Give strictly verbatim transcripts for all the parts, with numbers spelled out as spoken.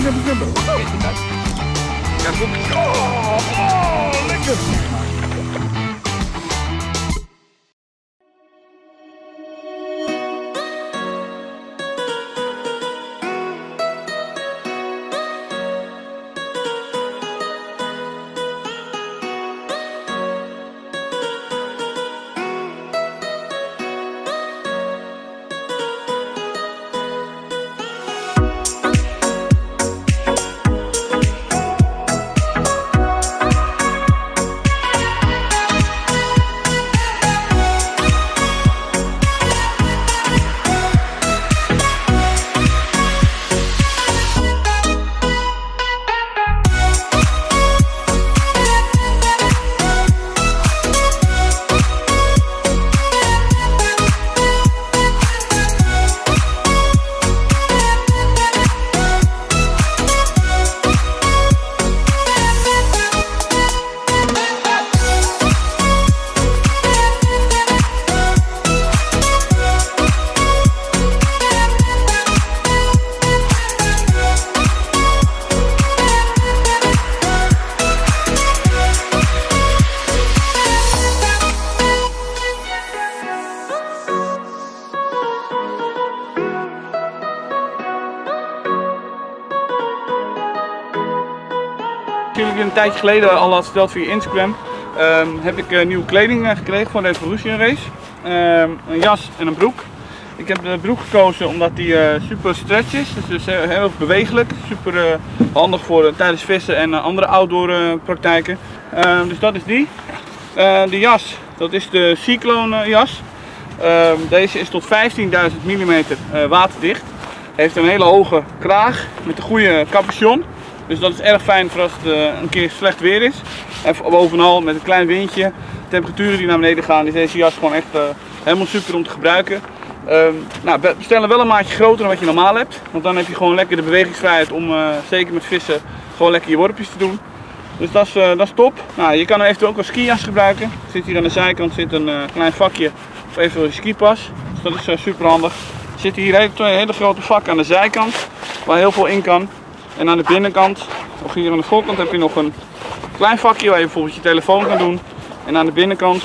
grubber, grubber. Ja, goed. Oh, oh, lekker. Natuurlijk een tijdje geleden al had verteld via Instagram, um, heb ik uh, nieuwe kleding uh, gekregen voor de Evolution Race. Um, een jas en een broek. Ik heb de broek gekozen omdat die uh, super stretch is, dus uh, heel erg bewegelijk, super uh, handig voor uh, tijdens vissen en uh, andere outdoor uh, praktijken. Uh, dus dat is die. Uh, de jas, dat is de Cyclone uh, jas. Uh, deze is tot vijftienduizend millimeter uh, waterdicht. Heeft een hele hoge kraag met een goede capuchon. Dus dat is erg fijn voor als het uh, een keer slecht weer is. En bovenal met een klein windje, temperaturen die naar beneden gaan, is deze jas gewoon echt uh, helemaal super om te gebruiken. Um, nou, bestel wel een maatje groter dan wat je normaal hebt. Want dan heb je gewoon lekker de bewegingsvrijheid om uh, zeker met vissen gewoon lekker je worpjes te doen. Dus dat is, uh, dat is top. Nou, je kan er eventueel ook een skijas gebruiken. Er zit hier aan de zijkant zit een uh, klein vakje of eventueel je skipas. Dus dat is uh, super handig. Er zitten hier hele, twee hele grote vakken aan de zijkant waar heel veel in kan. En aan de binnenkant, of hier aan de voorkant, heb je nog een klein vakje waar je bijvoorbeeld je telefoon kan doen. En aan de binnenkant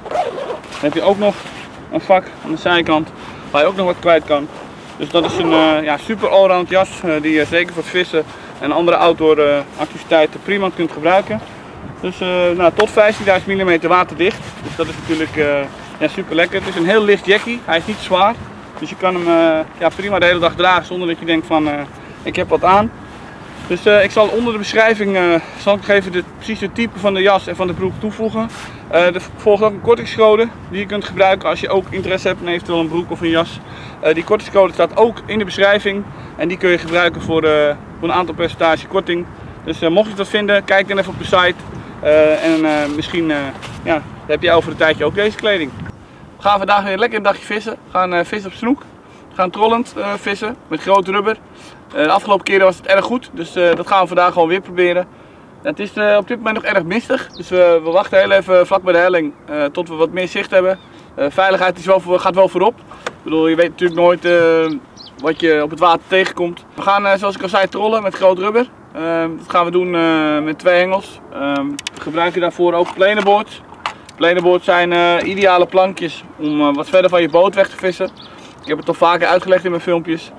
heb je ook nog een vak aan de zijkant waar je ook nog wat kwijt kan. Dus dat is een uh, ja, super allround jas uh, die je zeker voor het vissen en andere outdoor uh, activiteiten prima kunt gebruiken. Dus uh, nou, tot vijftienduizend millimeter waterdicht. Dus dat is natuurlijk uh, ja, super lekker. Het is een heel licht jackie, hij is niet zwaar. Dus je kan hem uh, ja, prima de hele dag dragen zonder dat je denkt van uh, ik heb wat aan. Dus uh, ik zal onder de beschrijving uh, zal ik even de, precies het type van de jas en van de broek toevoegen. Uh, er volgt ook een kortingscode die je kunt gebruiken als je ook interesse hebt in eventueel een broek of een jas. Uh, die kortingscode staat ook in de beschrijving en die kun je gebruiken voor, uh, voor een aantal percentage korting. Dus uh, mocht je dat vinden, kijk dan even op de site uh, en uh, misschien uh, ja, heb je over een tijdje ook deze kleding. We gaan vandaag weer lekker een dagje vissen. We gaan uh, vissen op snoek. We gaan trollend uh, vissen met groot rubber. Uh, de afgelopen keren was het erg goed, dus uh, dat gaan we vandaag gewoon weer proberen. Ja, het is uh, op dit moment nog erg mistig, dus uh, we wachten heel even vlak bij de helling uh, tot we wat meer zicht hebben. Uh, veiligheid is wel voor, gaat wel voorop. Ik bedoel, je weet natuurlijk nooit uh, wat je op het water tegenkomt. We gaan, uh, zoals ik al zei, trollen met groot rubber. Uh, dat gaan we doen uh, met twee hengels. Uh, we gebruiken daarvoor ook planeboards. Planeboards zijn uh, ideale plankjes om uh, wat verder van je boot weg te vissen. Ik heb het al vaker uitgelegd in mijn filmpjes.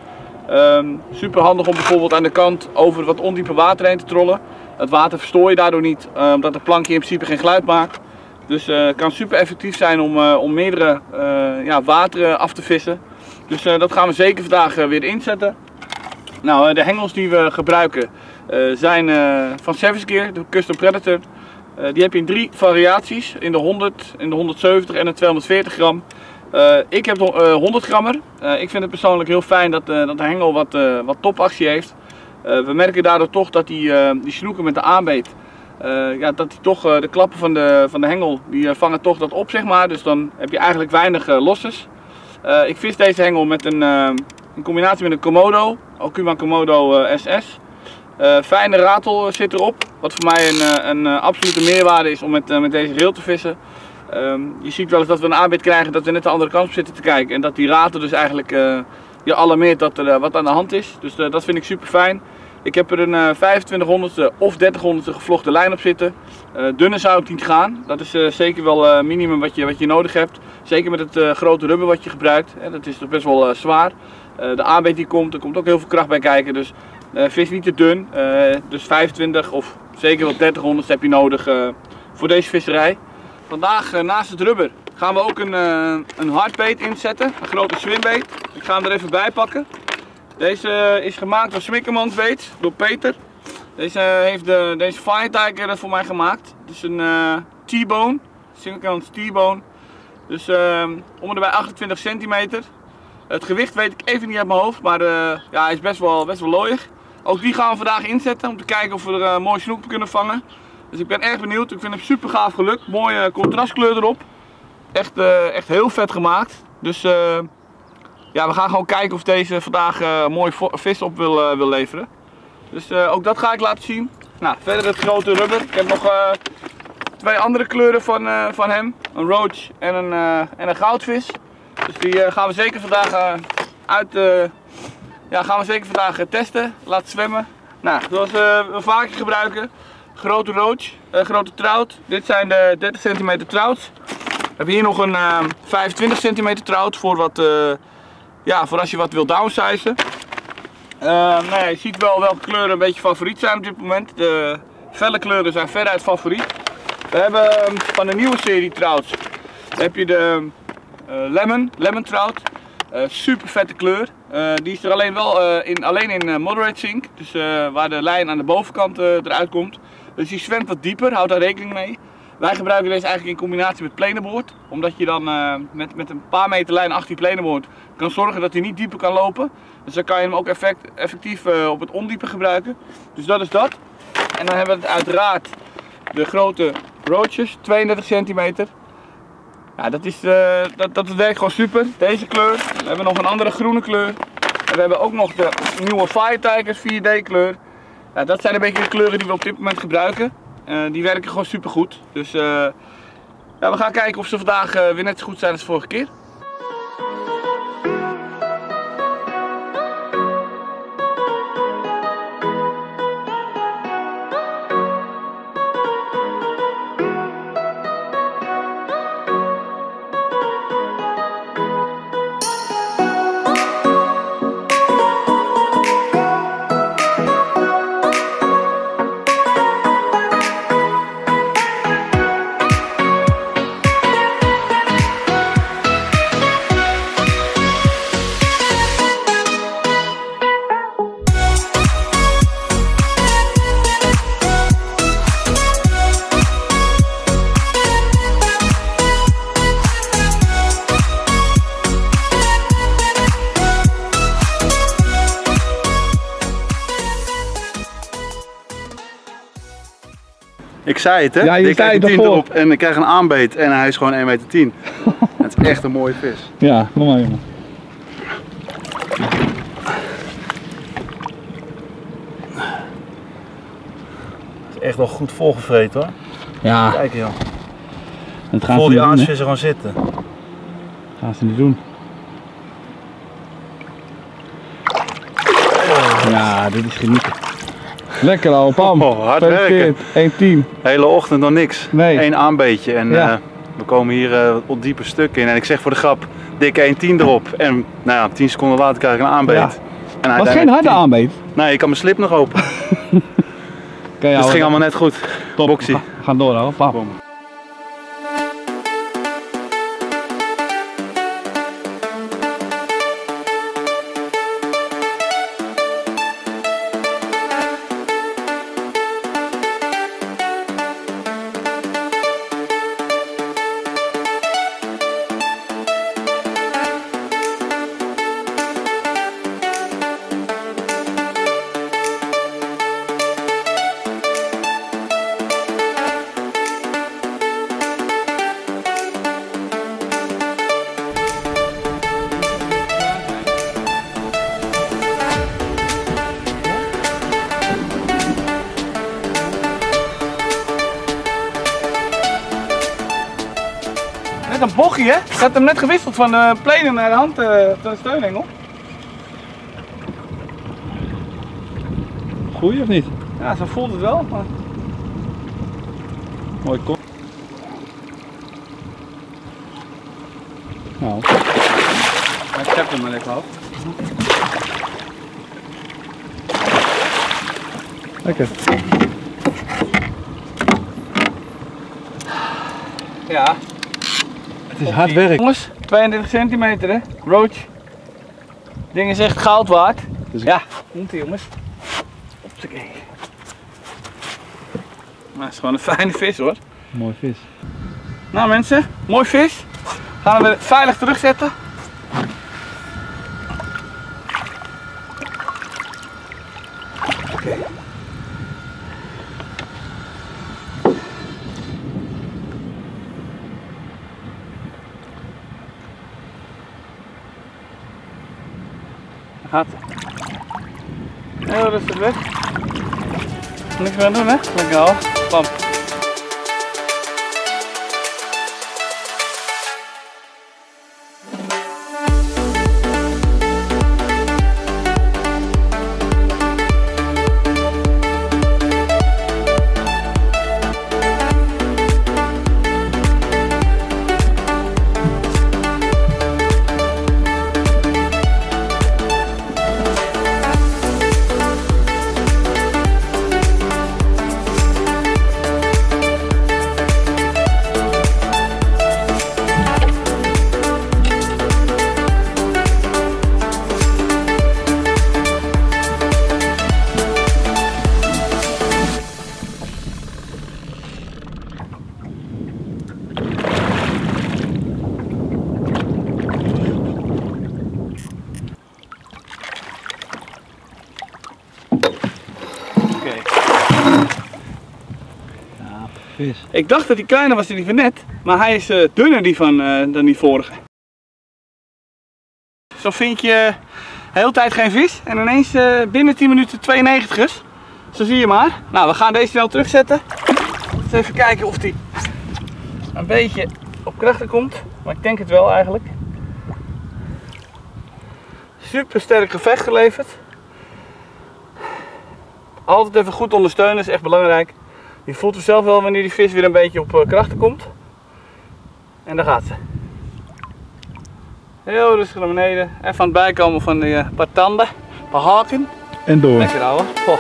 Um, super handig om bijvoorbeeld aan de kant over wat ondiepe water heen te trollen. Het water verstoor je daardoor niet, uh, omdat het plankje in principe geen geluid maakt. Dus het uh, kan super effectief zijn om, uh, om meerdere uh, ja, wateren af te vissen. Dus uh, dat gaan we zeker vandaag uh, weer inzetten. Nou, uh, de hengels die we gebruiken uh, zijn uh, van Savage Gear, de Custom Predator. Uh, die heb je in drie variaties, in de honderd, in de honderdzeventig en de tweehonderdveertig gram. Uh, ik heb de uh, honderd grammer. Uh, ik vind het persoonlijk heel fijn dat, uh, dat de hengel wat, uh, wat topactie heeft. Uh, we merken daardoor toch dat die, uh, die snoeken met de aanbeet, uh, ja, dat die toch uh, de klappen van de, van de hengel, die uh, vangen toch dat op, zeg maar. Dus dan heb je eigenlijk weinig uh, losses. Uh, ik vis deze hengel met een, uh, in combinatie met een Komodo, Okuma Komodo uh, S S. Uh, fijne ratel zit erop, wat voor mij een, een, een absolute meerwaarde is om met, uh, met deze reel te vissen. Um, je ziet wel eens dat we een aanbeet krijgen dat we net de andere kant op zitten te kijken en dat die ratel dus eigenlijk uh, je alarmeert dat er uh, wat aan de hand is. Dus uh, dat vind ik super fijn. Ik heb er een uh, vijfentwintighonderdste of dertighonderdste gevlochten lijn op zitten. Uh, dunner zou ik niet gaan. Dat is uh, zeker wel uh, minimum wat je, wat je nodig hebt. Zeker met het uh, grote rubber wat je gebruikt. Hè, dat is toch best wel uh, zwaar. Uh, de aanbeet die komt, er komt ook heel veel kracht bij kijken. Dus uh, vis niet te dun. Uh, dus vijfentwintig of zeker wel dertighonderd heb je nodig uh, voor deze visserij. Vandaag uh, naast het rubber gaan we ook een, uh, een hardbait inzetten. Een grote swimbait. Ik ga hem er even bij pakken. Deze uh, is gemaakt door Smikkermans Baits, door Peter. Deze uh, heeft de, deze Fire Tiger voor mij gemaakt. Het is een uh, T-bone, Smikkermans T-bone. Dus uh, om en bij achtentwintig centimeter. Het gewicht weet ik even niet uit mijn hoofd, maar uh, ja, hij is best wel, best wel looiig. Ook die gaan we vandaag inzetten om te kijken of we er uh, mooi snoek op kunnen vangen. Dus ik ben erg benieuwd. Ik vind hem super gaaf gelukt. Mooie contrastkleur erop. Echt, uh, echt heel vet gemaakt. Dus uh, ja, we gaan gewoon kijken of deze vandaag uh, mooi vis op wil, uh, wil leveren. Dus uh, ook dat ga ik laten zien. Nou, verder het grote rubber. Ik heb nog uh, twee andere kleuren van, uh, van hem. Een roach en een, uh, en een goudvis. Dus die uh, gaan we zeker vandaag uh, uit uh, ja, gaan we zeker vandaag uh, testen. Laten zwemmen. Nou, zoals uh, we vaker gebruiken. Grote roach, uh, grote trout. Dit zijn de dertig centimeter trouts. We hebben hier nog een uh, vijfentwintig centimeter trout voor, wat, uh, ja, voor als je wat wil downsizen. Uh, nee, je ziet wel welke kleuren een beetje favoriet zijn op dit moment. De felle kleuren zijn veruit favoriet. We hebben uh, van de nieuwe serie trouts heb je de uh, lemon, lemon trout. Uh, super vette kleur. Uh, die is er alleen wel uh, in, alleen in uh, moderate sink. Dus uh, waar de lijn aan de bovenkant uh, eruit komt. Dus die zwemt wat dieper, houd daar rekening mee. Wij gebruiken deze eigenlijk in combinatie met planeboard. Omdat je dan uh, met, met een paar meter lijn achter je planeboard kan zorgen dat hij niet dieper kan lopen. Dus dan kan je hem ook effect, effectief uh, op het ondiepe gebruiken. Dus dat is dat. En dan hebben we het uiteraard de grote roaches, tweeëndertig centimeter. Ja, dat, is, uh, dat, dat werkt gewoon super. Deze kleur. We hebben nog een andere groene kleur. En we hebben ook nog de nieuwe Fire Tigers vier D kleur. Ja, dat zijn een beetje de kleuren die we op dit moment gebruiken. Uh, die werken gewoon super goed. Dus uh, ja, we gaan kijken of ze vandaag uh, weer net zo goed zijn als de vorige keer. Ik zei het, hè? Ja, je ik zei het tien ervoor. erop en ik krijg een aanbeet en hij is gewoon één meter tien. Het is echt een mooie vis. Ja, kom maar jongen. Het is echt wel goed volgevreten, hoor. Ja. Kijk, joh. Het gaan Vol ze die niet doen, aasvissen gewoon zitten. Gaan ze niet doen. Ja, dit is genieten. Lekker al, pam. Oh, hard werken. één tien. Hele ochtend nog niks. Nee. Eén aanbeetje en Ja. uh, we komen hier uh, wat diepe stukken in. En ik zeg voor de grap, dikke één tien erop. En nou ja, tien seconden later krijg ik een aanbeet. Ja. En Was geen harde aanbeet. Nee, ik kan mijn slip nog open. Okay, dus het ging allemaal net goed. Top. Boxie. We gaan door, hoor. Pam. Bom. Net een bochtje, hè? Ik had hem net gewisseld van de plenen naar de hand, uh, de steunengel. groeien of niet? Ja, zo voelt het wel. Maar... Mooi kop. Nou. Ik heb hem maar even af. Lekker. Ja. Het is hard werk. Jongens, tweeëndertig centimeter hè. Roach. Ding is echt goud waard. Dus ja, komt ie jongens. Op de kijk. Maar het is gewoon een fijne vis hoor. Mooi vis. Nou mensen, mooi vis. Gaan we weer veilig terugzetten. Okay. Gaat. Heel rustig weg. Niks meer aan doen hè? Lekker al. Bam. Vis. Ik dacht dat hij kleiner was dan die van net, maar hij is uh, dunner die van, uh, dan die vorige. Zo vind je de hele tijd geen vis en ineens uh, binnen tien minuten tweeënnegentigers. Zo zie je maar. Nou, we gaan deze snel terugzetten. Eens even kijken of die een beetje op krachten komt, maar ik denk het wel eigenlijk. Super sterk gevecht geleverd. Altijd even goed ondersteunen, is echt belangrijk. Je voelt zelf wel wanneer die vis weer een beetje op krachten komt. En daar gaat ze. Heel rustig naar beneden. Even aan het bijkomen van die uh, paar tanden, een paar haken. En door. Lekker houden. Oh.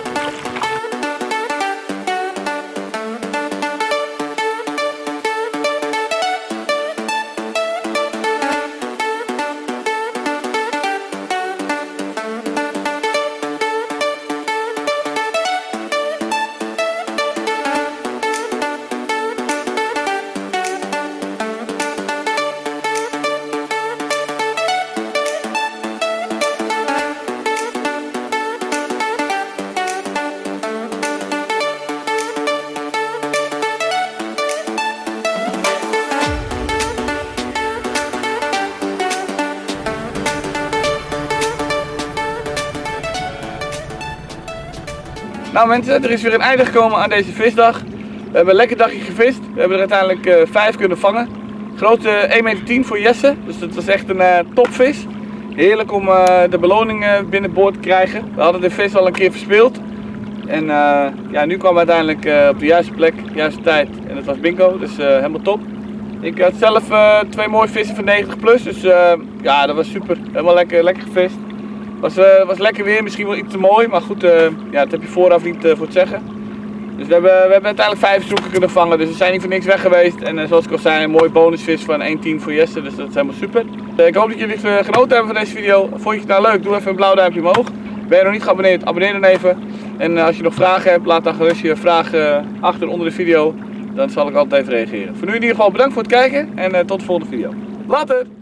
Nou mensen, er is weer een einde gekomen aan deze visdag. We hebben een lekker dagje gevist. We hebben er uiteindelijk uh, vijf kunnen vangen. Grote één meter tien voor Jesse, dus dat was echt een uh, topvis. Heerlijk om uh, de beloning uh, binnenboord te krijgen. We hadden de vis al een keer verspeeld. En uh, ja, nu kwam we uiteindelijk uh, op de juiste plek, de juiste tijd. En dat was bingo, dus uh, helemaal top. Ik had zelf uh, twee mooie vissen van negentig plus, dus uh, ja, dat was super. Helemaal lekker, lekker gevist. Het was, uh, was lekker weer, misschien wel iets te mooi, maar goed, uh, ja, dat heb je vooraf niet uh, voor het zeggen. Dus we hebben, we hebben uiteindelijk vijf zoeken kunnen vangen, dus we zijn niet voor niks weg geweest. En uh, zoals ik al zei, een mooie bonusvis van één tien voor Jesse, dus dat is helemaal super. Uh, ik hoop dat jullie uh, genoten hebben van deze video. Vond je het nou leuk? Doe even een blauw duimpje omhoog. Ben je nog niet geabonneerd? Abonneer dan even. En uh, als je nog vragen hebt, laat dan gerust je vraag uh, achter onder de video. Dan zal ik altijd even reageren. Voor nu in ieder geval bedankt voor het kijken en uh, tot de volgende video. Later!